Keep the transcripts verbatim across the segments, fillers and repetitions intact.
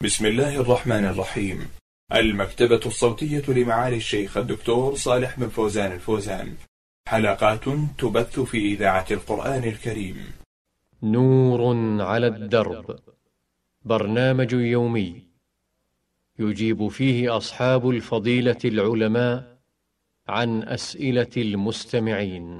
بسم الله الرحمن الرحيم. المكتبة الصوتية لمعالي الشيخ الدكتور صالح بن فوزان الفوزان، حلقات تبث في إذاعة القرآن الكريم. نور على الدرب، برنامج يومي يجيب فيه أصحاب الفضيلة العلماء عن أسئلة المستمعين.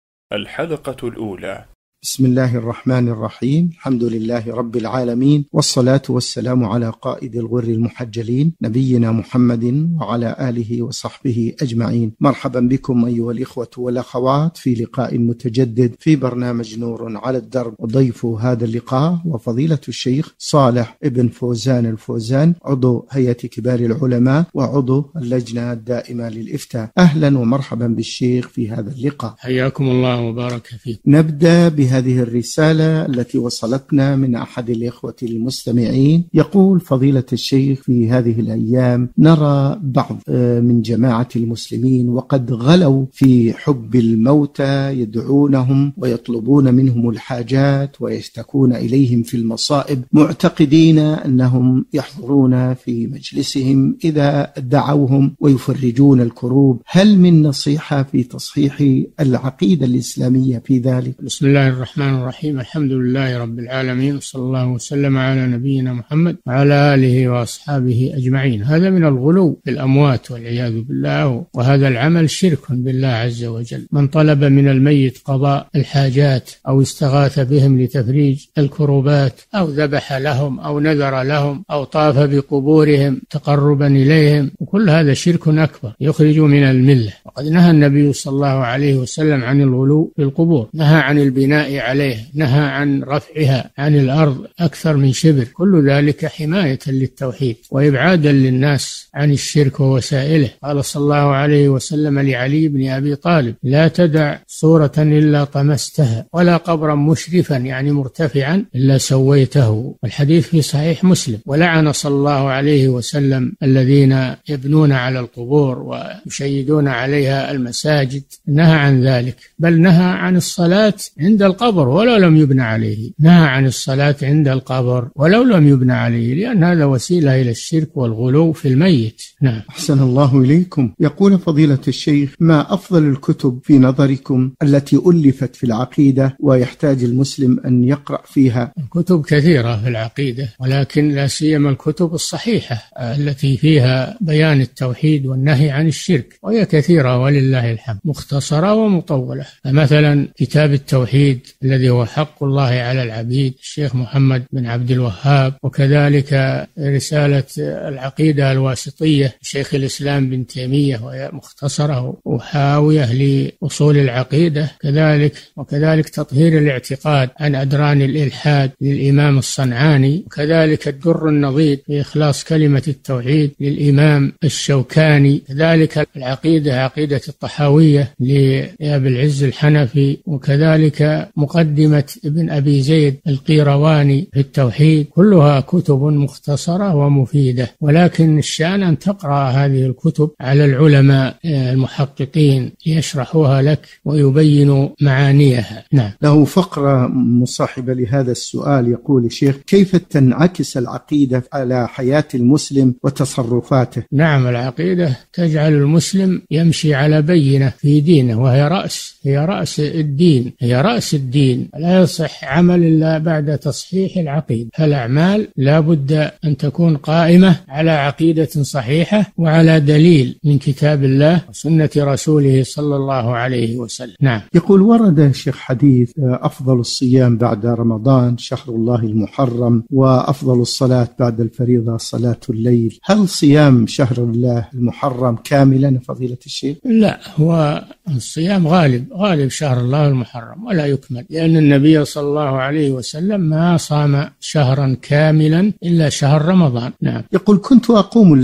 الحلقة الأولى. بسم الله الرحمن الرحيم. الحمد لله رب العالمين، والصلاة والسلام على قائد الغر المحجلين نبينا محمد وعلى آله وصحبه أجمعين. مرحبا بكم أيها الإخوة والأخوات في لقاء متجدد في برنامج نور على الدرب. وضيف هذا اللقاء وفضيلة الشيخ صالح بن فوزان الفوزان، عضو هيئة كبار العلماء وعضو اللجنة الدائمة للإفتاء. أهلا ومرحبا بالشيخ في هذا اللقاء. حياكم الله وبارك فيك. نبدأ بهذه الرسالة التي وصلتنا من أحد الإخوة المستمعين. يقول فضيلة الشيخ: في هذه الأيام نرى بعض من جماعة المسلمين وقد غلوا في حب الموتى، يدعونهم ويطلبون منهم الحاجات ويشتكون إليهم في المصائب، معتقدين أنهم يحضرون في مجلسهم إذا دعوهم ويفرجون الكروب. هل من نصيحة في تصحيح العقيدة الإسلامية في ذلك؟ بسم الله الرحمن الرحيم. الحمد لله رب العالمين، وصلى الله وسلم على نبينا محمد وعلى آله وأصحابه أجمعين. هذا من الغلو في الأموات والعياذ بالله، وهذا العمل شرك بالله عز وجل. من طلب من الميت قضاء الحاجات أو استغاث بهم لتفريج الكروبات أو ذبح لهم أو نذر لهم أو طاف بقبورهم تقربا إليهم، وكل هذا شرك أكبر يخرج من الملة. وقد نهى النبي صلى الله عليه وسلم عن الغلو في القبور، نهى عن البناء عليه، نهى عن رفعها عن الأرض أكثر من شبر. كل ذلك حماية للتوحيد وإبعادا للناس عن الشرك ووسائله. قال صلى الله عليه وسلم لعلي بن أبي طالب: لا تدع صورة إلا طمستها، ولا قبرا مشرفا يعني مرتفعا إلا سويته. والحديث في صحيح مسلم. ولعن صلى الله عليه وسلم الذين يبنون على القبور ويشيدون عليها المساجد، نهى عن ذلك، بل نهى عن الصلاة عند القبر ولو لم يبنى عليه. نهى عن الصلاة عند القبر ولو لم يبنى عليه، لأن هذا وسيلة إلى الشرك والغلو في الميت. نعم. أحسن الله إليكم. يقول فضيلة الشيخ: ما أفضل الكتب في نظركم التي ألفت في العقيدة ويحتاج المسلم أن يقرأ فيها؟ الكتب كثيرة في العقيدة، ولكن لا سيما الكتب الصحيحة التي فيها بيان التوحيد والنهي عن الشرك، وهي كثيرة ولله الحمد، مختصرة ومطولة. مثلا كتاب التوحيد الذي هو حق الله على العبيد، الشيخ محمد بن عبد الوهاب، وكذلك رسالة العقيدة الواسطية الشيخ الإسلام بن تيمية، وهي مختصرة وحاوية لأصول العقيدة كذلك، وكذلك تطهير الاعتقاد عن أدران الإلحاد للإمام الصنعاني، وكذلك الدر النضيد في إخلاص كلمة التوحيد للإمام الشوكاني، كذلك العقيدة عقيدة الطحاوية لأبي العز الحنفي، وكذلك مقدمة ابن أبي زيد القيرواني في التوحيد. كلها كتب مختصرة ومفيدة، ولكن الشأن أن تقرأ هذه الكتب على العلماء المحققين ليشرحوها لك ويبينوا معانيها. نعم. له فقرة مصاحبة لهذا السؤال. يقول الشيخ: كيف تنعكس العقيدة على حياة المسلم وتصرفاته؟ نعم، العقيدة تجعل المسلم يمشي على بينة في دينه، وهي رأس هي رأس الدين هي رأس الدين. لا يصح عمل إلا بعد تصحيح العقيدة. فالأعمال لا بد أن تكون قائمة على عقيدة صحيحة وعلى دليل من كتاب الله وسنة رسوله صلى الله عليه وسلم. نعم. يقول: ورد شيخ حديث أفضل الصيام بعد رمضان شهر الله المحرم، وأفضل الصلاة بعد الفريضة صلاة الليل. هل صيام شهر الله المحرم كاملا فضيلة الشيخ؟ لا، هو الصيام غالب غالب شهر الله المحرم ولا يكمل، لأن النبي صلى الله عليه وسلم ما صام شهرا كاملا إلا شهر رمضان. نعم. يقول: كنت أقوم الليل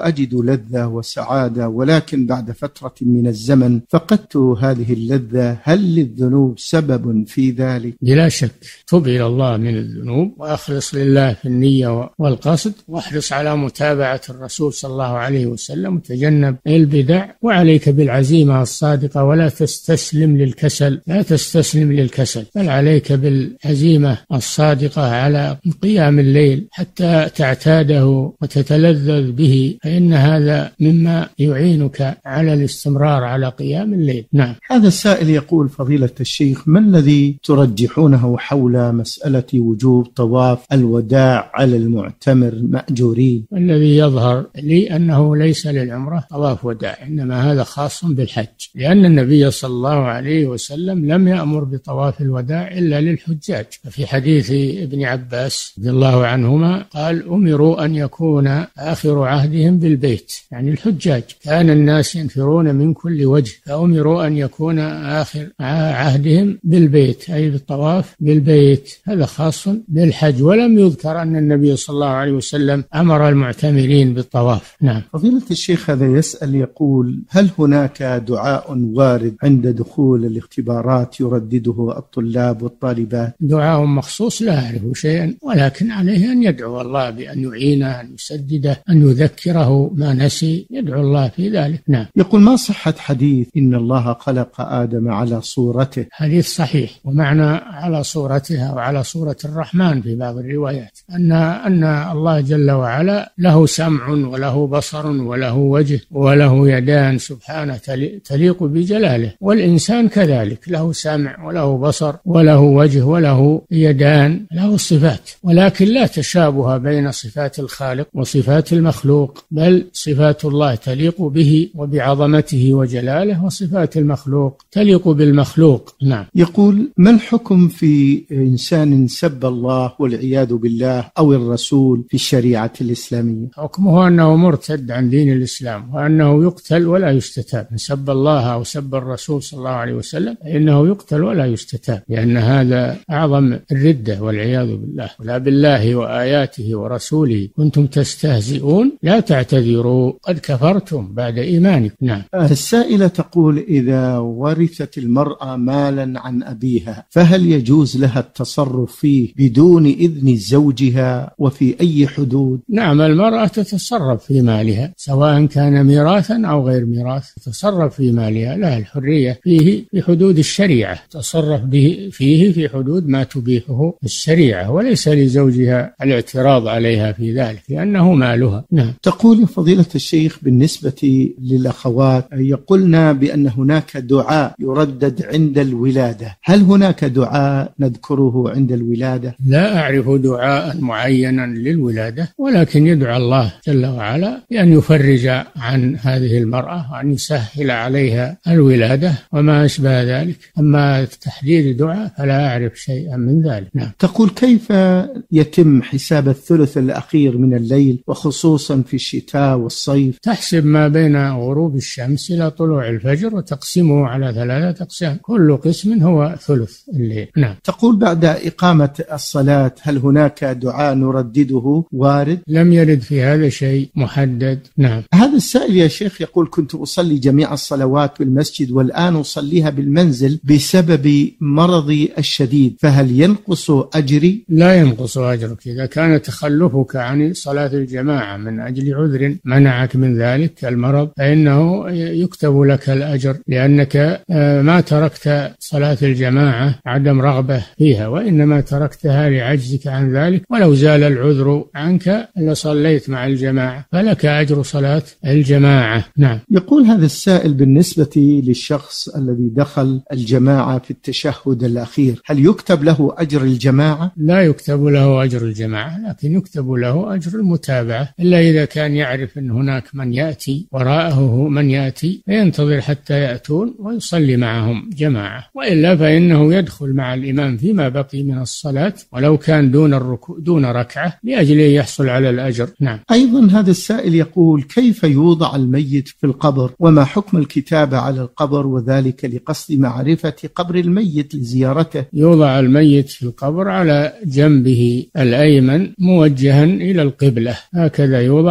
وأجد لذة وسعادة، ولكن بعد فترة من الزمن فقدت هذه اللذة، هل للذنوب سبب في ذلك؟ بلا شك، تب إلى الله من الذنوب وأخلص لله في النية والقصد، واحرص على متابعة الرسول صلى الله عليه وسلم، وتجنب البدع، وعليك بالعزيمة الصادقة، ولا تستسلم للكسل لا تستسلم للكسل بل عليك بالعزيمة الصادقة على قيام الليل حتى تعتاده وتتلذذ به، فإن هذا مما يعينك على الاستمرار على قيام الليل. نعم. هذا السائل يقول: فضيلة الشيخ، ما الذي ترجحونه حول مسألة وجوب طواف الوداع على المعتمر مأجورين؟ الذي يظهر لي أنه ليس للعمرة طواف وداع، إنما هذا خاص بالحج، لأن النبي صلى الله عليه وسلم لم يأمر بطواف الوداع إلا للحجاج. ففي حديث ابن عباس رضي الله عنهما قال: أمروا أن يكون آخر عهدهم بالبيت، يعني الحجاج كان الناس ينفرون من كل وجه، فأمروا أن يكون آخر عهدهم بالبيت، أي بالطواف بالبيت، هذا خاص بالحج، ولم يذكر أن النبي صلى الله عليه وسلم أمر المعتمرين بالطواف. نعم. فضيلة الشيخ هذا يسأل يقول: هل هناك دعاء وارد عند دخول الاختبارات يردده الطلاب والطالبات؟ دعاء مخصوص لا أعرف شيئا، ولكن عليه أن يدعو الله بأن يعينه، أن يسدده، أن يذكره ما نسي، يدعو الله في ذلك. نعم. يقول: ما صحة حديث إن الله خلق آدم على صورته؟ حديث صحيح، ومعنى على صورتها وعلى صورة الرحمن في بعض الروايات أن أن الله جل وعلا له سمع وله بصر وله وجه وله يدان سبحانه تليق بجلاله، والإنسان كذلك له سمع وله بصر وله وجه وله يدان، له صفات، ولكن لا تشابه بين صفات الخالق وصفات المخلوق، بل صفات الله تليق به وبعظمته وجلاله، وصفات المخلوق تليق بالمخلوق. نعم. يقول: ما الحكم في إنسان سب الله والعياذ بالله أو الرسول في الشريعة الإسلامية؟ حكمه أنه مرتد عن دين الإسلام، وأنه يقتل ولا يستتاب. من سب الله أو سب الرسول صلى الله عليه وسلم إنه يقتل ولا يستتاب، لأن هذا أعظم الردة والعياذ بالله. ولا بالله وآياته ورسوله كنتم تستهزئون لا تعتذروا قد كفرتم بعد إيمانكم. نعم. السائلة تقول: إذا ورثت المرأة مالا عن أبيها فهل يجوز لها التصرف فيه بدون إذن زوجها، وفي أي حدود؟ نعم، المرأة تتصرف في مالها سواء كان ميراثا أو غير ميراث، تتصرف في مالها، لها الحرية فيه في حدود الشريعة، تصرف به فيه في حدود ما تبيحه الشريعة، وليس لزوجها الاعتراض عليها في ذلك لأنه مالها. نعم. تقول فضيلة الشيخ: بالنسبة للأخوات يقولنا بأن هناك دعاء يردد عند الولادة، هل هناك دعاء نذكره عند الولادة؟ لا أعرف دعاء معينا للولادة، ولكن يدعو الله جل وعلا بأن يفرج عن هذه المرأة وأن يسهل عليها الولادة وما أشبه ذلك، أما تحديد دعاء فلا أعرف شيئا من ذلك. نعم. تقول: كيف يتم حساب الثلث الأخير من الليل وخصوصا في الشتاء والصيف؟ تحسب ما بين غروب الشمس إلى طلوع الفجر وتقسمه على ثلاثة أقسام، كل قسم هو ثلث الليل. نعم. تقول: بعد إقامة الصلاة هل هناك دعاء نردده وارد؟ لم يرد في هذا شيء محدد. نعم. هذا السائل يا شيخ يقول: كنت أصلي جميع الصلوات بالمسجد والآن أصليها بالمنزل بسبب مرضي الشديد، فهل ينقص أجري؟ لا ينقص أجرك إذا كان تخلفك عن صلاة الجماعة من أجل عذر منعك من ذلك المرض، فإنه يكتب لك الأجر، لأنك ما تركت صلاة الجماعة عدم رغبة فيها، وإنما تركتها لعجزك عن ذلك، ولو زال العذر عنك لصليت مع الجماعة، فلك أجر صلاة الجماعة. نعم. يقول هذا السائل: بالنسبة للشخص الذي دخل الجماعة في التشهد الأخير هل يكتب له أجر الجماعة؟ لا يكتب له أجر الجماعة، لكن يكتب له أجر المتابعة، إلا إذا كان يعرف أن هناك من يأتي وراءه من يأتي فينتظر حتى يأتون ويصلي معهم جماعة، وإلا فإنه يدخل مع الإمام فيما بقي من الصلاة ولو كان دون الركوع دون ركعة لأجل أن يحصل على الأجر. نعم. أيضا هذا السائل يقول: كيف يوضع الميت في القبر، وما حكم الكتابة على القبر وذلك لقصد معرفة قبر الميت لزيارته؟ يوضع الميت في القبر على جنبه الأيمن موجها إلى القبلة، هكذا يوضع الميت.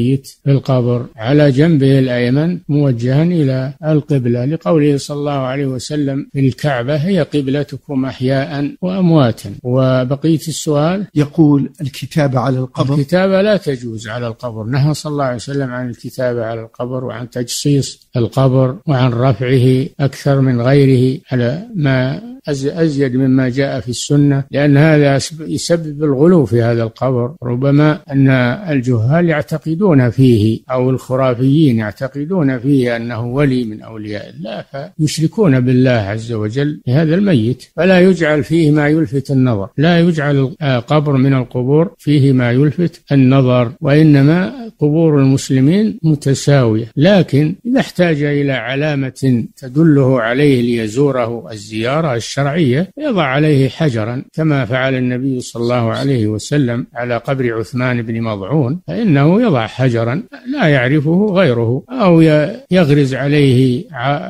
الميت في القبر على جنبه الأيمن موجها إلى القبلة، لقوله صلى الله عليه وسلم في الكعبة هي قبلتكم أحياء وأمواتا. وبقية السؤال يقول الكتابة على القبر. الكتابة لا تجوز على القبر، نهى صلى الله عليه وسلم عن الكتابة على القبر وعن تجصيص القبر وعن رفعه أكثر من غيره على ما أزيد مما جاء في السنة، لأن هذا يسبب الغلو في هذا القبر. ربما أن الجهال يعتقدون فيه أو الخرافيين يعتقدون فيه أنه ولي من أولياء الله، فيشركون بالله عز وجل بهذا الميت، فلا يجعل فيه ما يلفت النظر، لا يجعل قبر من القبور فيه ما يلفت النظر، وإنما قبور المسلمين متساوية. لكن إذا احتاج إلى علامة تدله عليه ليزوره الزيارة الشرعية يضع عليه حجرا كما فعل النبي صلى الله عليه وسلم على قبر عثمان بن مضعون، فإنه يضع حجرا لا يعرفه غيره، أو يغرز عليه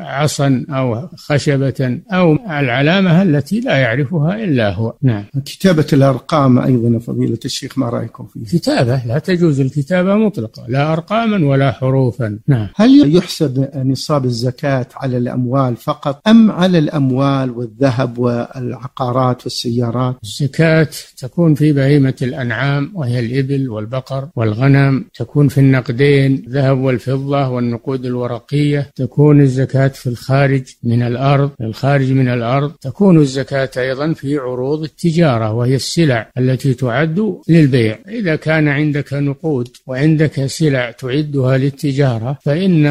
عصا أو خشبة أو العلامة التي لا يعرفها إلا هو. نعم. كتابة الأرقام أيضا فضيلة الشيخ ما رأيكم فيه؟ كتابة لا تجوز الكتابة مطلقة، لا أرقاما ولا حروفا. نعم. هل يحسب نصاب الزكاة على الأموال فقط أم على الأموال والذهب والعقارات والسيارات؟ الزكاة تكون في بهيمة الأنعام وهي الإبل والبقر والغنم، تكون في النقدين الذهب والفضة والنقود الورقية، تكون الزكاة في الخارج من الأرض الخارج من الأرض، تكون الزكاة أيضا في عروض التجارة وهي السلع التي تعد للبيع. إذا كان عندك نقود وعندك سلع تعدها للتجارة فإن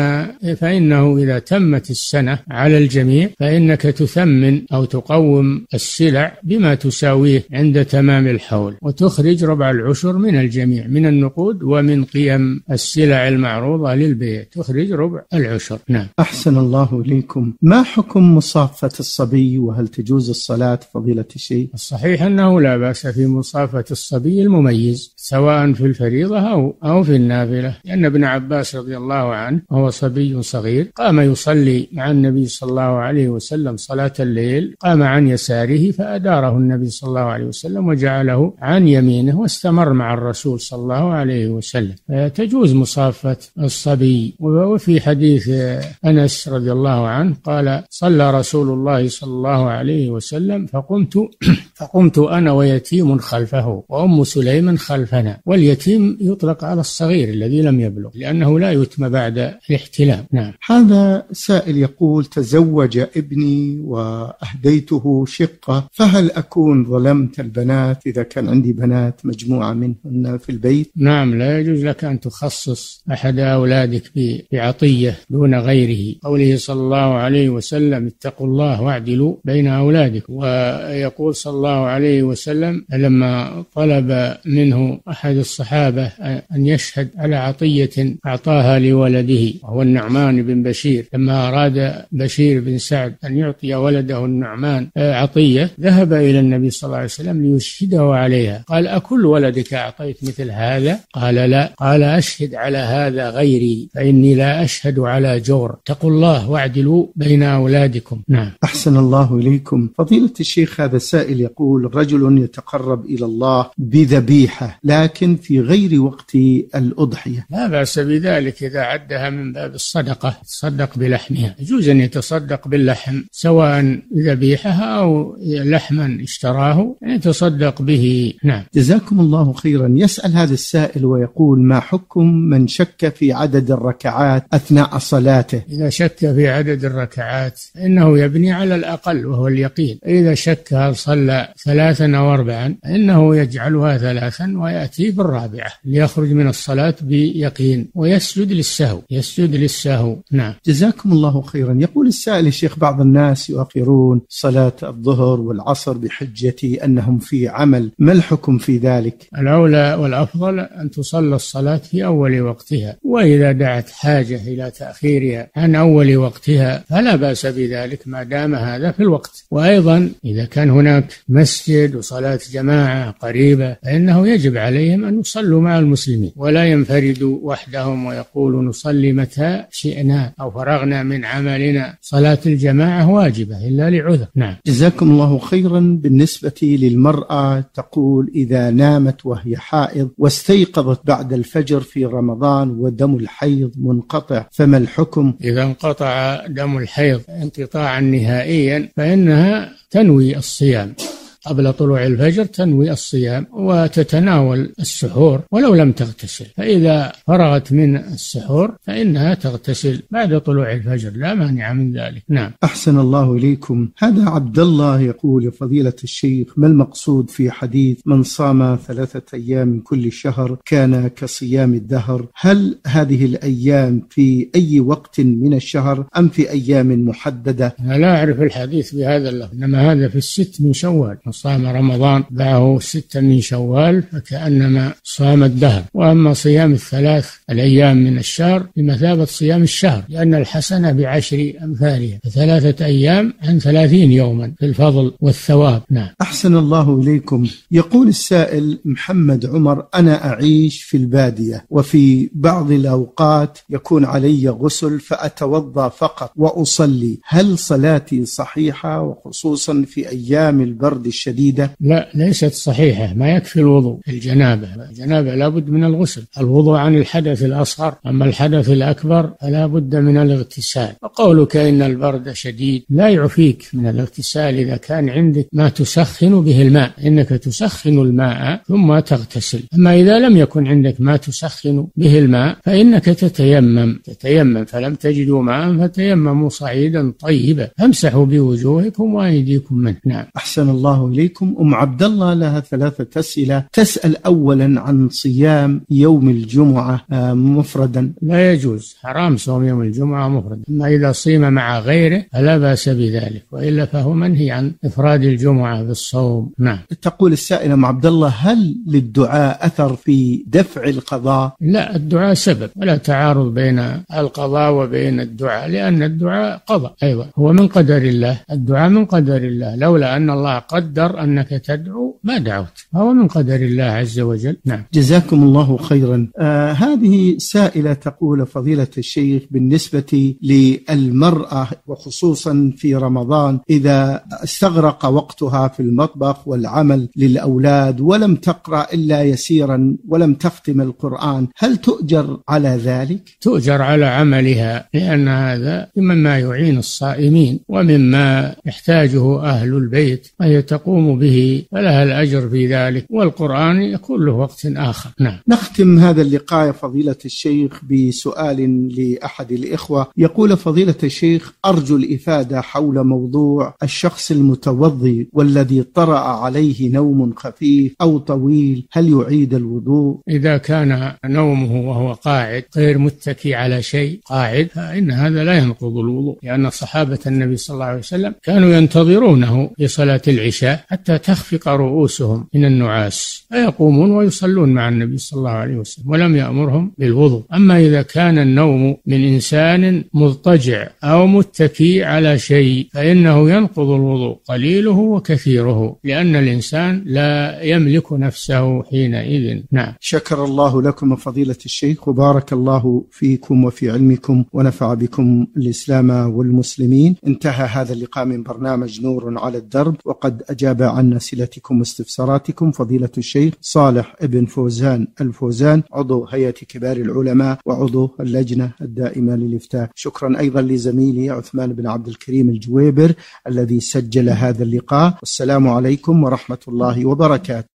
فإنه إذا تمت السنة على الجميع فإنك تثمن أو تقوم السلع بما تساويه عند تمام الحول، وتخرج ربع العشر من الجميع من النقود ومن قيم السلع المعروضة للبيع، تخرج ربع العشر. نعم. أحسن الله إليكم. ما حكم مصافة الصبي وهل تجوز الصلاة فضيلة الشيخ؟ الصحيح أنه لا بأس في مصافة الصبي المميز سواء في الفريضة أو أو في النافلة، لأن ابن عباس رضي الله عنه وهو صبي صغير قام يصلي مع النبي صلى الله عليه وسلم صلاة الليل، قام عن يساره فأداره النبي صلى الله عليه وسلم وجعله عن يمينه واستمر مع الرسول صلى الله عليه وسلم. تجوز مصافة الصبي. وفي حديث أنس رضي الله عنه قال صلى رسول الله صلى الله عليه وسلم فقمت فقمت أنا ويتيم خلفه وأم سليم خلفنا. واليتيم يطلق على الصغير الذي لم يبلغ لأنه لا يتم بعد الاحتلام. نعم. هذا سائل يقول تزوج ابني وأهديته شقة، فهل أكون ظلمت البنات إذا كان عندي بنات مجموعة منهن في البيت؟ نعم، لا يجوز لك أن تخصص أحد أولادك بعطية دون غيره. قوله صلى الله عليه وسلم اتقوا الله واعدلوا بين أولادكم. ويقول صلى الله عليه وسلم لما طلب منه أحد الصحابة أن يشهد على عطية أعطاها لولده وهو النعمان بن بشير، لما أراد بشير بن سعد أن يعطي ولده النعمان عطية ذهب إلى النبي صلى الله عليه وسلم ليشهده عليها. قال أكل ولدك أعطيت مثل هذا؟ قال لا. قال أشهد على هذا غيري فإني لا أشهد على جور. اتقوا الله واعدلوا بين أولادكم. نعم. أحسن الله إليكم. فضيلة الشيخ هذا سائل يقول رجل يتقرب إلى الله بذبيحة لكن في غير وقت الأضحية، لا بأس بذلك إذا عدها من باب الصدقة، تصدق بلحمها. يجوز أن يتصدق باللحم سواء ذبيحها أو لحما اشتراه يتصدق به. نعم. جزاكم الله خيرا. يسأل هذا السائل ويقول ما حكم من شك في عدد الركعات أثناء صلاته؟ إذا شك في عدد الركعات إنه يبني على الأقل وهو اليقين. إذا شك هل صلى ثلاثا أو أربعا إنه يجعلها ثلاثا ويأتي بالرابعة ليخرج من الصلاة بيقين ويسجد للسهو يسجد للسهو. نعم. جزاكم الله خيرا. يقول السائل الشيخ بعض الناس يؤخرون صلاة الظهر والعصر بحجة أنهم في عمل، ما الحكم في ذلك؟ الأولى والأفضل أن تصلى الصلاة في أول وقتها، وإذا دعت حاجة إلى تأخيرها عن أول وقتها فلا بأس بذلك ما دام هذا في الوقت. وأيضا إذا كان هناك مسجد وصلاة جماعة قريبة فإنه يجب عليهم أن يصلوا مع المسلمين، ولا ينفردوا وحدهم ويقولوا نصلي متى شئنا أو فرغنا من عملنا. صلاة الجماعة واجبة إلا لعذر. نعم. جزاكم الله خيرا. بالنسبة للمرأة تقول إذا نامت وهي حائض واستيقظت بعد الفجر في رمضان ودم الحيض منقطع فما الحكم؟ إذا انقطع دم الحيض انقطاعا نهائيا فإنها تنوي الصيام قبل طلوع الفجر، تنوي الصيام وتتناول السحور ولو لم تغتسل، فإذا فرغت من السحور فإنها تغتسل بعد طلوع الفجر، لا مانع من ذلك. نعم. أحسن الله إليكم. هذا عبد الله يقول فضيلة الشيخ ما المقصود في حديث من صام ثلاثة أيام من كل شهر كان كصيام الدهر؟ هل هذه الأيام في أي وقت من الشهر أم في أيام محددة؟ أنا لا أعرف الحديث بهذا اللفظ، إنما هذا في الست من شوال، صام رمضان معه ستة من شوال فكأنما صام الدهر. وأما صيام الثلاث الأيام من الشهر بمثابة صيام الشهر، لأن الحسنة بعشر أمثالها، فثلاثة أيام عن ثلاثين يوما في الفضل والثواب. نعم. أحسن الله إليكم. يقول السائل محمد عمر أنا أعيش في البادية وفي بعض الأوقات يكون علي غسل فأتوضأ فقط وأصلي، هل صلاتي صحيحة وخصوصا في أيام البرد الشديدة؟ لا، ليست صحيحة، ما يكفي الوضوء. الجنابة الجنابة لا بد من الغسل، الوضوء عن الحدث الأصغر، أما الحدث الأكبر فلا بد من الاغتسال. وقولك إن البرد شديد لا يعفيك من الاغتسال إذا كان عندك ما تسخن به الماء، إنك تسخن الماء ثم تغتسل. أما إذا لم يكن عندك ما تسخن به الماء فإنك تتيمم تتيمم فلم تجدوا ماء فتيمموا صعيدا طيبا فامسحوا بوجوهكم وأيديكم منه. نعم. أحسن الله إليكم. أم عبد الله لها ثلاثة أسئلة. تسأل أولا عن صيام يوم الجمعة مفردا. لا يجوز، حرام صوم يوم الجمعة مفردا، أما إذا صيم مع غيره فلا بأس بذلك، وإلا فهو منهي عن إفراد الجمعة بالصوم. نعم. تقول السائلة أم عبد الله هل للدعاء أثر في دفع القضاء؟ لا، الدعاء سبب ولا تعارض بين القضاء وبين الدعاء، لأن الدعاء قضاء أيضا، هو من قدر الله، الدعاء من قدر الله، لولا أن الله قدر أنك تدعو ما دعوت، هو من قدر الله عز وجل. نعم. جزاكم الله خيرا. آه هذه سائلة تقول فضيلة الشيخ بالنسبة للمرأة وخصوصا في رمضان إذا استغرق وقتها في المطبخ والعمل للأولاد ولم تقرأ إلا يسيرا ولم تختم القرآن، هل تؤجر على ذلك؟ تؤجر على عملها، لأن هذا مما يعين الصائمين ومما يحتاجه أهل البيت وهي تقوم به، فلها الأجر في ذلك، والقرآن يكون له وقت آخر. نعم. نختم هذا اللقاء فضيلة الشيخ بسؤال لأحد الإخوة. يقول فضيلة الشيخ أرجو الإفادة حول موضوع الشخص المتوضي والذي طرأ عليه نوم خفيف أو طويل، هل يعيد الوضوء؟ إذا كان نومه وهو قاعد غير متكي على شيء قاعد فإن هذا لا ينقض الوضوء، لأن صحابة النبي صلى الله عليه وسلم كانوا ينتظرونه في صلاة العشاء حتى تخفق رؤوسهم من النعاس فيقومون ويصلون مع النبي صلى الله عليه وسلم ولم يأمرهم بالوضوء. أما إذا كان النوم من إنسان مضطجع أو متكي على شيء فإنه ينقض الوضوء قليله وكثيره، لأن الإنسان لا يملك نفسه حينئذ. نعم. شكر الله لكم فضيلة الشيخ وبارك الله فيكم وفي علمكم ونفع بكم الإسلام والمسلمين. انتهى هذا اللقاء من برنامج نور على الدرب، وقد أجاب عن أسئلتكم واستفساراتكم فضيلة الشيخ صالح ابن فوزان الفوزان، عضو هيئة كبار العلماء وعضو اللجنة الدائمة للإفتاء. شكرا أيضا لزميلي عثمان بن عبد الكريم الجويبر الذي سجل هذا اللقاء، والسلام عليكم ورحمة الله وبركاته.